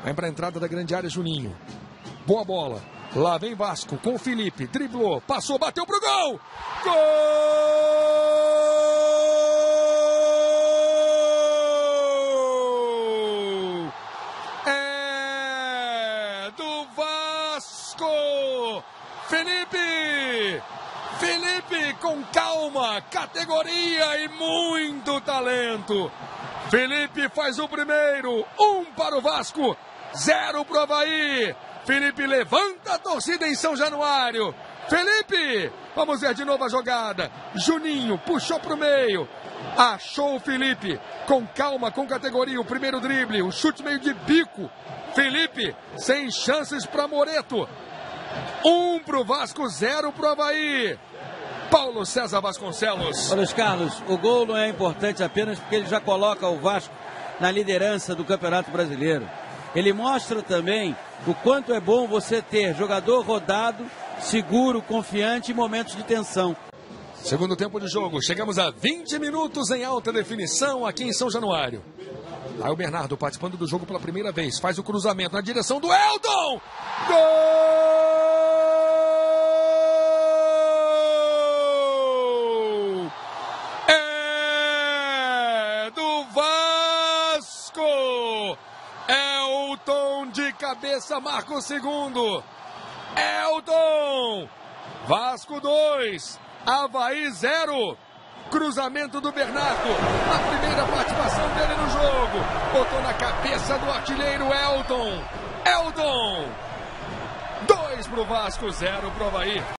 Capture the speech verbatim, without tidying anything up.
Vai para a entrada da grande área, Juninho. Boa bola. Lá vem Vasco com o Felipe. Driblou, passou, bateu pro gol. Gol! É do Vasco! Felipe! Felipe com calma, categoria e muito talento. Felipe faz o primeiro, um para o Vasco, zero para o Avaí. Felipe levanta a torcida em São Januário. Felipe, vamos ver de novo a jogada. Juninho puxou para o meio, achou o Felipe, com calma, com categoria, o primeiro drible, o chute meio de bico. Felipe, sem chances para Moreto. Um para o Vasco, zero para o Avaí. Paulo César Vasconcelos. Ô Luiz Carlos, o gol não é importante apenas porque ele já coloca o Vasco na liderança do Campeonato Brasileiro. Ele mostra também o quanto é bom você ter jogador rodado, seguro, confiante em momentos de tensão. Segundo tempo de jogo, chegamos a vinte minutos em alta definição aqui em São Januário. Lá o Bernardo participando do jogo pela primeira vez, faz o cruzamento na direção do Eldon. Gol! Elton de cabeça marca o segundo. Elton. Vasco dois. Avaí zero. Cruzamento do Bernardo. A primeira participação dele no jogo. Botou na cabeça do artilheiro Elton. Elton. dois para o Vasco, zero para o Avaí.